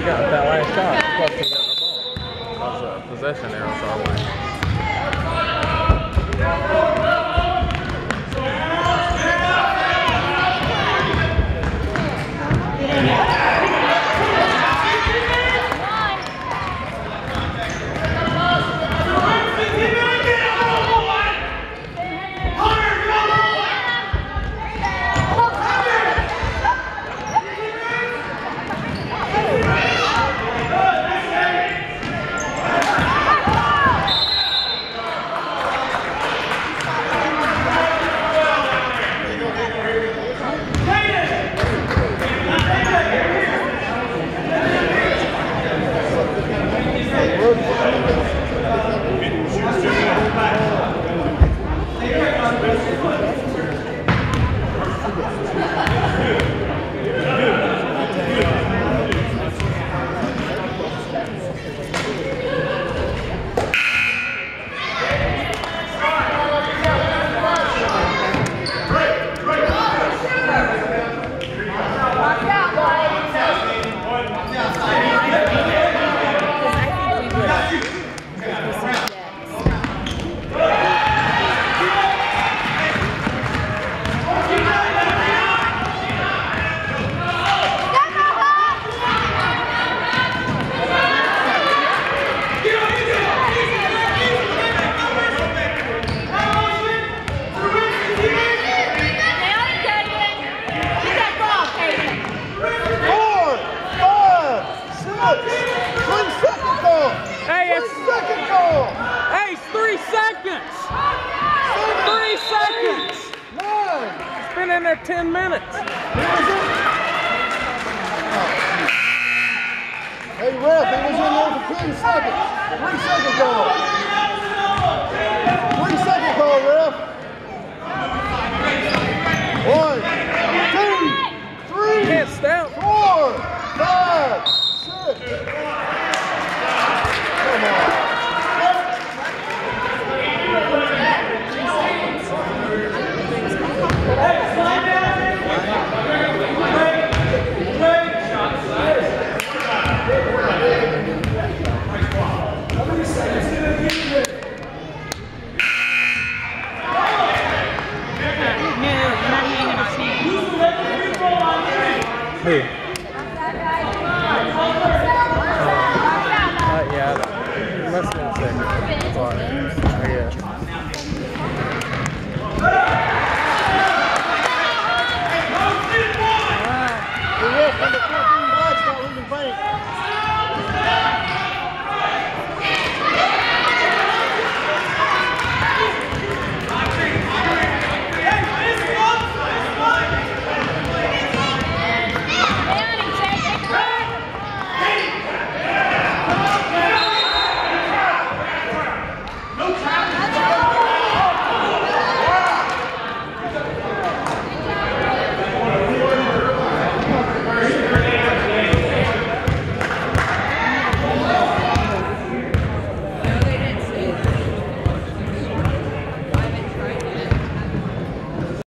got with that last shot. Plus he got the ball. Because possession arrow was our way. Hey, it's 3 seconds! 3 seconds! It's been in there 10 minutes. Hey, ref, it was in there for 10 seconds. 3-second call. 3-second call, ref. 1.